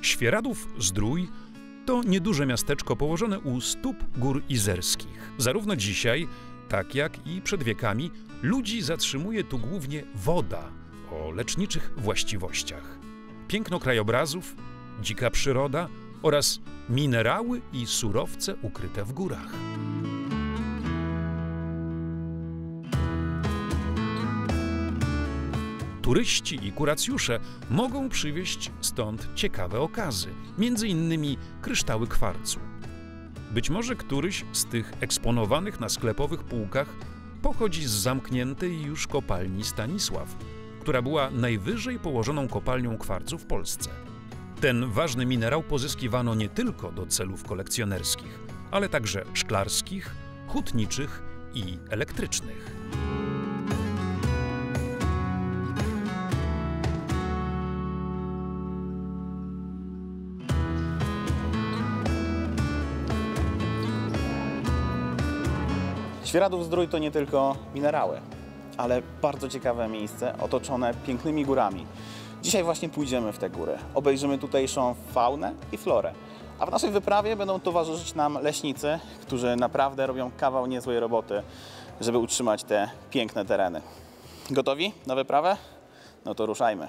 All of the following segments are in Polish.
Świeradów-Zdrój to nieduże miasteczko położone u stóp gór izerskich. Zarówno dzisiaj, tak jak i przed wiekami, ludzi zatrzymuje tu głównie woda o leczniczych właściwościach. Piękno krajobrazów, dzika przyroda oraz minerały i surowce ukryte w górach. Turyści i kuracjusze mogą przywieźć stąd ciekawe okazy, między innymi kryształy kwarcu. Być może któryś z tych eksponowanych na sklepowych półkach pochodzi z zamkniętej już kopalni Stanisław, która była najwyżej położoną kopalnią kwarcu w Polsce. Ten ważny minerał pozyskiwano nie tylko do celów kolekcjonerskich, ale także szklarskich, hutniczych i elektrycznych. Świeradów-Zdrój to nie tylko minerały, ale bardzo ciekawe miejsce otoczone pięknymi górami. Dzisiaj właśnie pójdziemy w te góry, obejrzymy tutejszą faunę i florę. A w naszej wyprawie będą towarzyszyć nam leśnicy, którzy naprawdę robią kawał niezłej roboty, żeby utrzymać te piękne tereny. Gotowi na wyprawę? No to ruszajmy.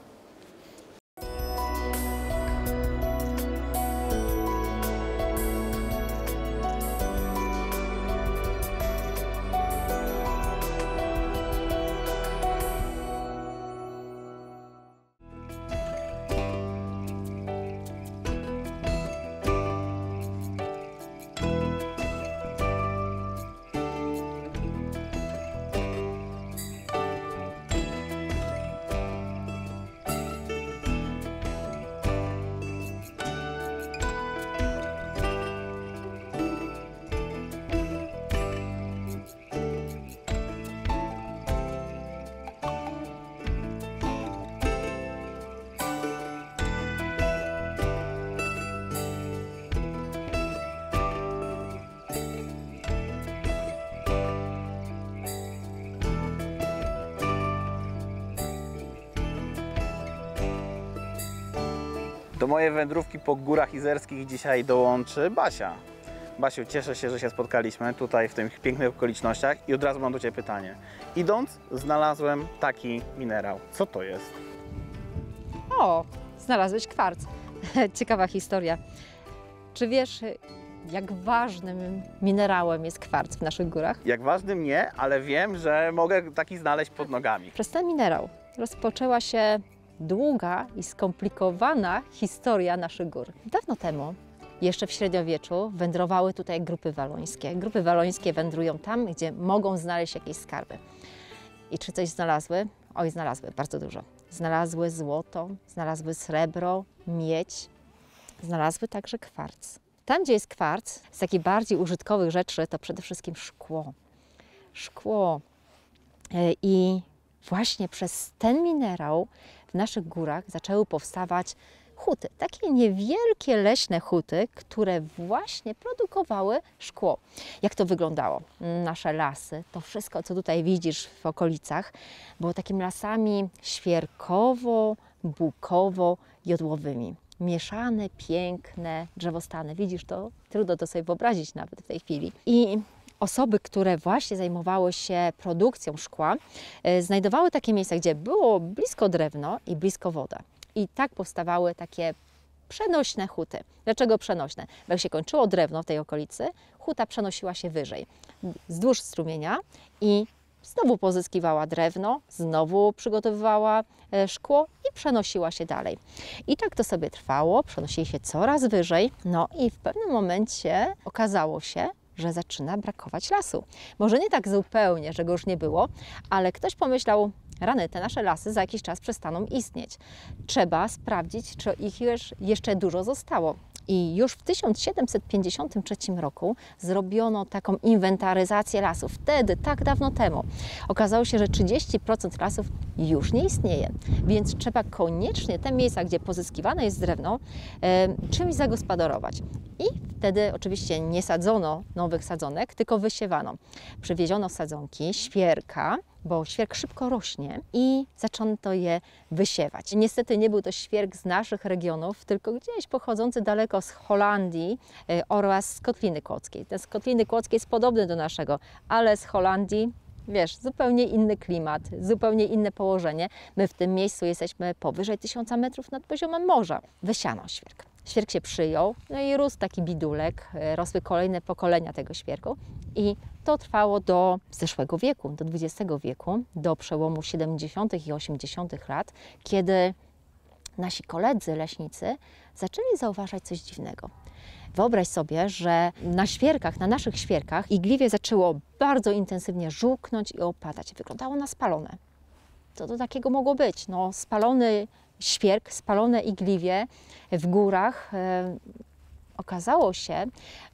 Do mojej wędrówki po górach izerskich dzisiaj dołączy Basia. Basiu, cieszę się, że się spotkaliśmy tutaj w tych pięknych okolicznościach i od razu mam do Ciebie pytanie. Idąc, znalazłem taki minerał. Co to jest? O, znalazłeś kwarc. Ciekawa historia. Czy wiesz, jak ważnym minerałem jest kwarc w naszych górach? Jak ważnym nie, ale wiem, że mogę taki znaleźć pod nogami. Przez ten minerał rozpoczęła się długa i skomplikowana historia naszych gór. Dawno temu, jeszcze w średniowieczu, wędrowały tutaj grupy walońskie. Grupy walońskie wędrują tam, gdzie mogą znaleźć jakieś skarby. I czy coś znalazły? Oj, znalazły bardzo dużo. Znalazły złoto, znalazły srebro, miedź, znalazły także kwarc. Tam, gdzie jest kwarc, z takich bardziej użytkowych rzeczy, to przede wszystkim szkło. Szkło. I właśnie przez ten minerał w naszych górach zaczęły powstawać huty. Takie niewielkie leśne huty, które właśnie produkowały szkło. Jak to wyglądało? Nasze lasy, to wszystko, co tutaj widzisz w okolicach, było takimi lasami świerkowo-bukowo-jodłowymi. Mieszane, piękne drzewostany. Widzisz to? Trudno to sobie wyobrazić nawet w tej chwili. I osoby, które właśnie zajmowały się produkcją szkła, znajdowały takie miejsca, gdzie było blisko drewno i blisko woda. I tak powstawały takie przenośne huty. Dlaczego przenośne? Bo jak się kończyło drewno w tej okolicy, huta przenosiła się wyżej, wzdłuż strumienia i znowu pozyskiwała drewno, znowu przygotowywała szkło i przenosiła się dalej. I tak to sobie trwało, przenosili się coraz wyżej, no i w pewnym momencie okazało się, że zaczyna brakować lasu. Może nie tak zupełnie, że go już nie było, ale ktoś pomyślał, rany, te nasze lasy za jakiś czas przestaną istnieć. Trzeba sprawdzić, czy ich jeszcze dużo zostało. I już w 1753 roku zrobiono taką inwentaryzację lasów. Wtedy, tak dawno temu, okazało się, że 30% lasów już nie istnieje. Więc trzeba koniecznie te miejsca, gdzie pozyskiwane jest drewno, czymś zagospodarować. I wtedy oczywiście nie sadzono nowych sadzonek, tylko wysiewano. Przywieziono sadzonki, świerka, bo świerk szybko rośnie i zaczęto je wysiewać. Niestety nie był to świerk z naszych regionów, tylko gdzieś pochodzący daleko z Holandii oraz z Kotliny Kłodzkiej. Ten z Kotliny Kłodzkiej jest podobny do naszego, ale z Holandii, wiesz, zupełnie inny klimat, zupełnie inne położenie. My w tym miejscu jesteśmy powyżej 1000 metrów nad poziomem morza. Wysiano świerk. Świerk się przyjął, no i rósł taki bidulek, rosły kolejne pokolenia tego świerku i to trwało do zeszłego wieku, do XX wieku, do przełomu 70. i 80. lat, kiedy nasi koledzy leśnicy zaczęli zauważać coś dziwnego. Wyobraź sobie, że na świerkach, na naszych świerkach igliwie zaczęło bardzo intensywnie żółknąć i opadać. Wyglądało na spalone. Co to takiego mogło być? No, spalony świerk, spalone igliwie w górach. Okazało się,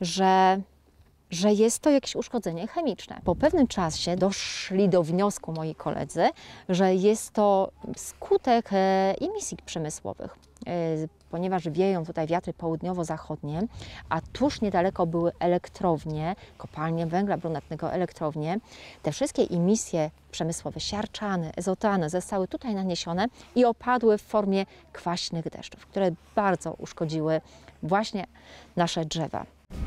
że jest to jakieś uszkodzenie chemiczne. Po pewnym czasie doszli do wniosku moi koledzy, że jest to skutek emisji przemysłowych. Ponieważ wieją tutaj wiatry południowo-zachodnie, a tuż niedaleko były elektrownie, kopalnie węgla brunatnego, elektrownie, te wszystkie emisje przemysłowe, siarczane, ezotany zostały tutaj naniesione i opadły w formie kwaśnych deszczów, które bardzo uszkodziły właśnie nasze drzewa.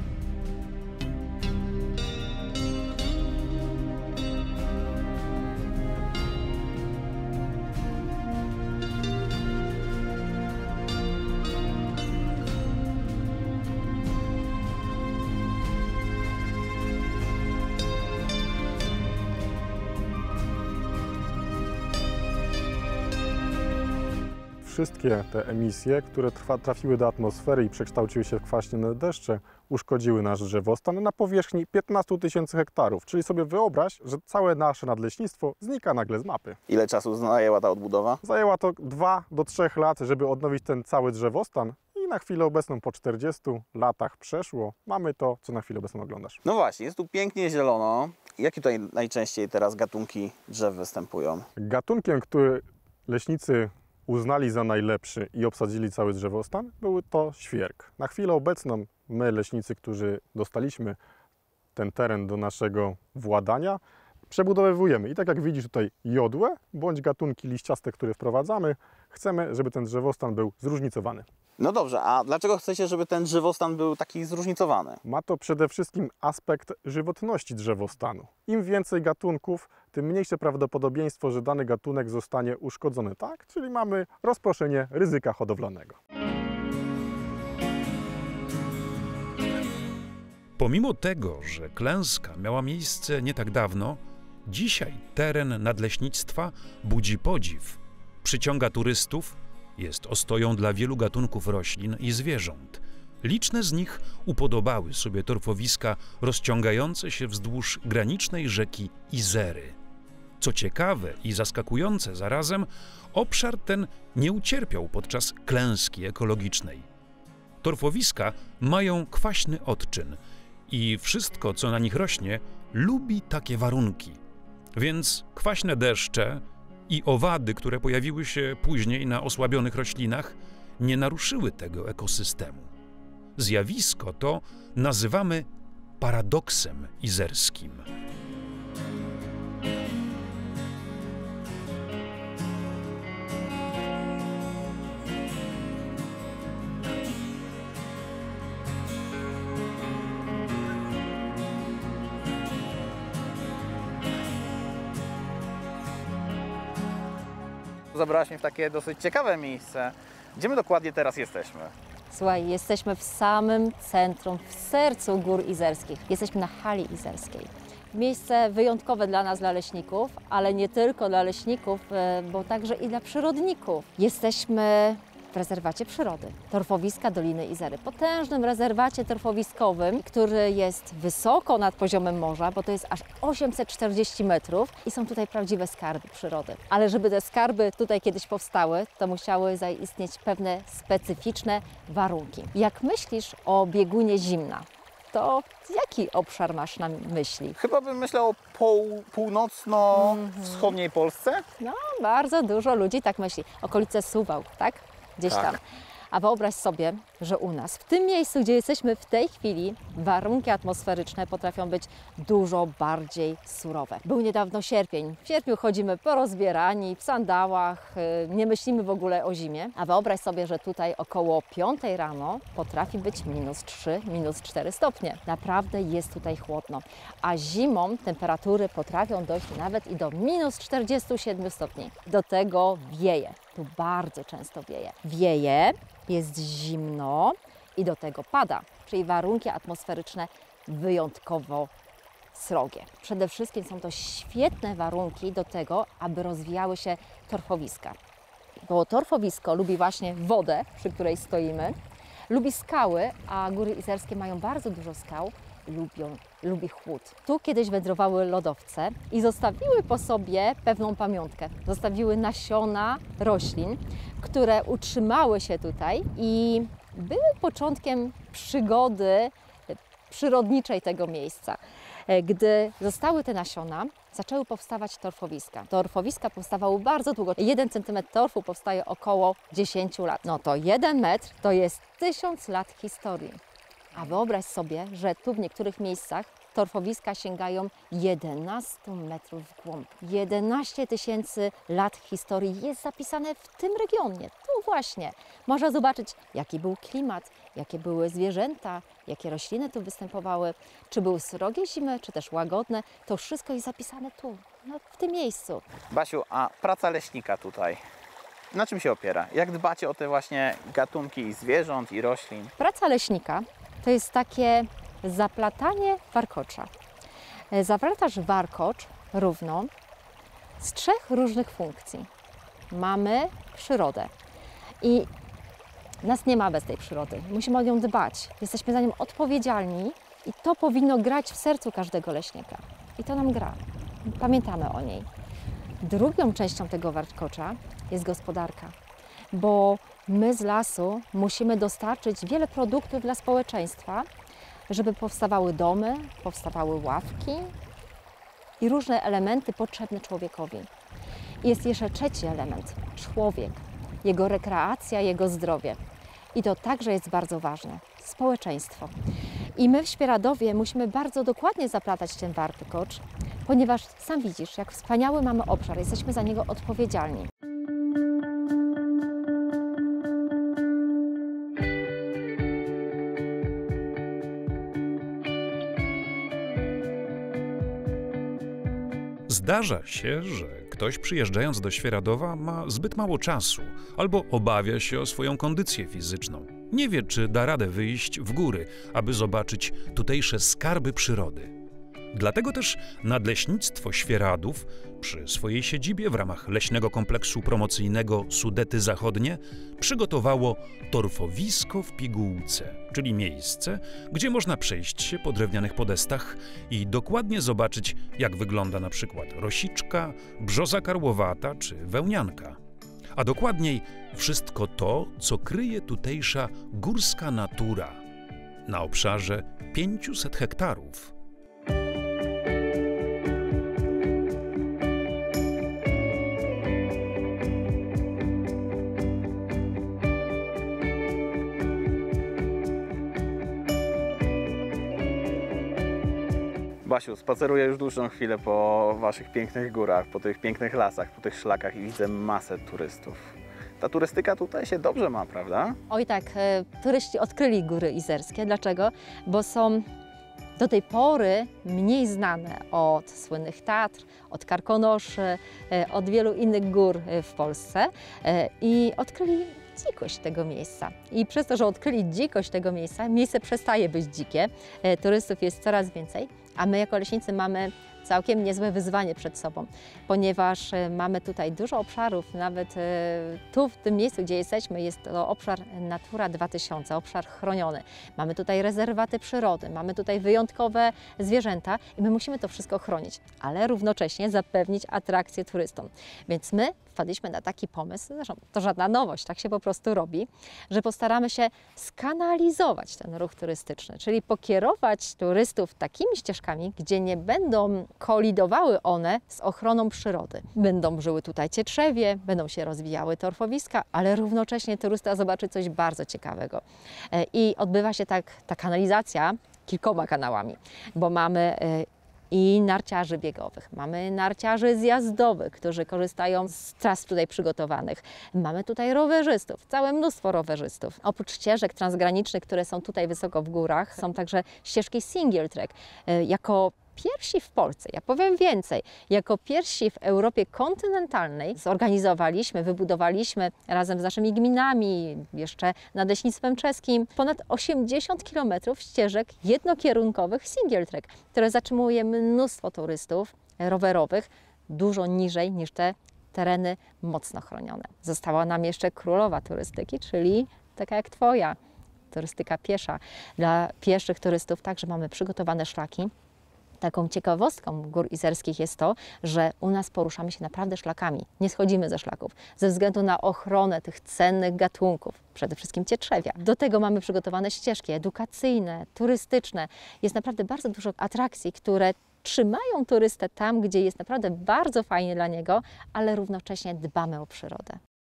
Wszystkie te emisje, które trafiły do atmosfery i przekształciły się w kwaśne deszcze, uszkodziły nasz drzewostan na powierzchni 15 000 hektarów. Czyli sobie wyobraź, że całe nasze nadleśnictwo znika nagle z mapy. Ile czasu zajęła ta odbudowa? Zajęła to 2 do 3 lat, żeby odnowić ten cały drzewostan i na chwilę obecną po 40 latach przeszło. Mamy to, co na chwilę obecną oglądasz. No właśnie, jest tu pięknie zielono. Jakie tutaj najczęściej teraz gatunki drzew występują? Gatunkiem, który leśnicy uznali za najlepszy i obsadzili cały drzewostan, był to świerk. Na chwilę obecną my, leśnicy, którzy dostaliśmy ten teren do naszego władania, przebudowywujemy. I tak jak widzisz tutaj jodłę, bądź gatunki liściaste, które wprowadzamy, chcemy, żeby ten drzewostan był zróżnicowany. No dobrze, a dlaczego chcecie, żeby ten drzewostan był taki zróżnicowany? Ma to przede wszystkim aspekt żywotności drzewostanu. Im więcej gatunków, tym mniejsze prawdopodobieństwo, że dany gatunek zostanie uszkodzony, tak? Czyli mamy rozproszenie ryzyka hodowlanego. Pomimo tego, że klęska miała miejsce nie tak dawno, dzisiaj teren nadleśnictwa budzi podziw, przyciąga turystów, jest ostoją dla wielu gatunków roślin i zwierząt. Liczne z nich upodobały sobie torfowiska rozciągające się wzdłuż granicznej rzeki Izery. Co ciekawe i zaskakujące zarazem, obszar ten nie ucierpiał podczas klęski ekologicznej. Torfowiska mają kwaśny odczyn i wszystko, co na nich rośnie, lubi takie warunki. Więc kwaśne deszcze i owady, które pojawiły się później na osłabionych roślinach, nie naruszyły tego ekosystemu. Zjawisko to nazywamy paradoksem izerskim. Zabrałaś mnie w takie dosyć ciekawe miejsce. Gdzie my dokładnie teraz jesteśmy? Słuchaj, jesteśmy w samym centrum, w sercu Gór Izerskich. Jesteśmy na Hali Izerskiej. Miejsce wyjątkowe dla nas, dla leśników, ale nie tylko dla leśników, bo także i dla przyrodników. Jesteśmy w rezerwacie przyrody, torfowiska Doliny Izery. Potężnym rezerwacie torfowiskowym, który jest wysoko nad poziomem morza, bo to jest aż 840 metrów i są tutaj prawdziwe skarby przyrody. Ale żeby te skarby tutaj kiedyś powstały, to musiały zaistnieć pewne specyficzne warunki. Jak myślisz o biegunie zimna, to jaki obszar masz na myśli? Chyba bym myślał o północno-wschodniej Polsce. No, bardzo dużo ludzi tak myśli. Okolice Suwałk, tak? Gdzieś Tak. tam. A wyobraź sobie, że u nas, w tym miejscu, gdzie jesteśmy w tej chwili, warunki atmosferyczne potrafią być dużo bardziej surowe. Był niedawno sierpień. W sierpniu chodzimy porozbierani, w sandałach, nie myślimy w ogóle o zimie. A wyobraź sobie, że tutaj około 5 rano potrafi być -3, -4 stopnie. Naprawdę jest tutaj chłodno. A zimą temperatury potrafią dojść nawet i do -47 stopni. Do tego wieje. Tu bardzo często wieje. Wieje, jest zimno i do tego pada, czyli warunki atmosferyczne wyjątkowo srogie. Przede wszystkim są to świetne warunki do tego, aby rozwijały się torfowiska. Bo torfowisko lubi właśnie wodę, przy której stoimy, lubi skały, a góry izerskie mają bardzo dużo skał, lubi chłód. Tu kiedyś wędrowały lodowce i zostawiły po sobie pewną pamiątkę. Zostawiły nasiona roślin, które utrzymały się tutaj i były początkiem przygody przyrodniczej tego miejsca. Gdy zostały te nasiona, zaczęły powstawać torfowiska. Torfowiska powstawały bardzo długo. 1 cm torfu powstaje około 10 lat. No to 1 metr to jest 1000 lat historii. A wyobraź sobie, że tu w niektórych miejscach torfowiska sięgają 11 metrów w głąb. 11 000 lat historii jest zapisane w tym regionie. Tu właśnie można zobaczyć, jaki był klimat, jakie były zwierzęta, jakie rośliny tu występowały, czy były srogie zimy, czy też łagodne. To wszystko jest zapisane tu, no, w tym miejscu. Basiu, a praca leśnika tutaj, na czym się opiera? Jak dbacie o te właśnie gatunki i zwierząt i roślin? Praca leśnika to jest takie zaplatanie warkocza. Zaplatasz warkocz równo z 3 różnych funkcji. Mamy przyrodę i nas nie ma bez tej przyrody. Musimy o nią dbać. Jesteśmy za nią odpowiedzialni i to powinno grać w sercu każdego leśnika. I to nam gra. Pamiętamy o niej. Drugą częścią tego warkocza jest gospodarka, bo my z lasu musimy dostarczyć wiele produktów dla społeczeństwa, żeby powstawały domy, powstawały ławki i różne elementy potrzebne człowiekowi. I jest jeszcze trzeci element, człowiek, jego rekreacja, jego zdrowie. I to także jest bardzo ważne, społeczeństwo. I my w Świeradowie musimy bardzo dokładnie zaplatać ten warkocz, ponieważ sam widzisz, jak wspaniały mamy obszar, jesteśmy za niego odpowiedzialni. Zdarza się, że ktoś przyjeżdżając do Świeradowa ma zbyt mało czasu albo obawia się o swoją kondycję fizyczną. Nie wie, czy da radę wyjść w góry, aby zobaczyć tutejsze skarby przyrody. Dlatego też Nadleśnictwo Świeradów przy swojej siedzibie w ramach leśnego kompleksu promocyjnego Sudety Zachodnie przygotowało torfowisko w pigułce, czyli miejsce, gdzie można przejść się po drewnianych podestach i dokładnie zobaczyć, jak wygląda na przykład rosiczka, brzoza karłowata czy wełnianka. A dokładniej wszystko to, co kryje tutejsza górska natura na obszarze 500 hektarów. Basiu, spaceruję już dłuższą chwilę po waszych pięknych górach, po tych pięknych lasach, po tych szlakach i widzę masę turystów. Ta turystyka tutaj się dobrze ma, prawda? Oj tak, turyści odkryli góry izerskie. Dlaczego? Bo są do tej pory mniej znane od słynnych Tatr, od Karkonoszy, od wielu innych gór w Polsce i odkryli dzikość tego miejsca. I przez to, że odkryli dzikość tego miejsca, miejsce przestaje być dzikie, turystów jest coraz więcej, a my jako leśnicy mamy całkiem niezłe wyzwanie przed sobą, ponieważ mamy tutaj dużo obszarów, nawet tu w tym miejscu, gdzie jesteśmy, jest to obszar Natura 2000, obszar chroniony. Mamy tutaj rezerwaty przyrody, mamy tutaj wyjątkowe zwierzęta i my musimy to wszystko chronić, ale równocześnie zapewnić atrakcję turystom. Więc my wpadliśmy na taki pomysł, zresztą to żadna nowość, tak się po prostu robi, że postaramy się skanalizować ten ruch turystyczny, czyli pokierować turystów takimi ścieżkami, gdzie nie będą kolidowały one z ochroną przyrody. Będą żyły tutaj cietrzewie, będą się rozwijały torfowiska, ale równocześnie turysta zobaczy coś bardzo ciekawego. I odbywa się ta kanalizacja kilkoma kanałami, bo mamy i narciarzy biegowych, mamy narciarzy zjazdowych, którzy korzystają z tras tutaj przygotowanych. Mamy tutaj rowerzystów, całe mnóstwo rowerzystów. Oprócz ścieżek transgranicznych, które są tutaj wysoko w górach, są także ścieżki single track. Jako pierwsi w Polsce, ja powiem więcej, jako pierwsi w Europie kontynentalnej zorganizowaliśmy, wybudowaliśmy razem z naszymi gminami, jeszcze nadleśnictwem czeskim, ponad 80 km ścieżek jednokierunkowych single track, które zatrzymuje mnóstwo turystów rowerowych dużo niżej niż te tereny mocno chronione. Została nam jeszcze królowa turystyki, czyli taka jak Twoja, turystyka piesza. Dla pieszych turystów także mamy przygotowane szlaki. Taką ciekawostką Gór Izerskich jest to, że u nas poruszamy się naprawdę szlakami. Nie schodzimy ze szlaków ze względu na ochronę tych cennych gatunków, przede wszystkim cietrzewia. Do tego mamy przygotowane ścieżki edukacyjne, turystyczne. Jest naprawdę bardzo dużo atrakcji, które trzymają turystę tam, gdzie jest naprawdę bardzo fajnie dla niego, ale równocześnie dbamy o przyrodę.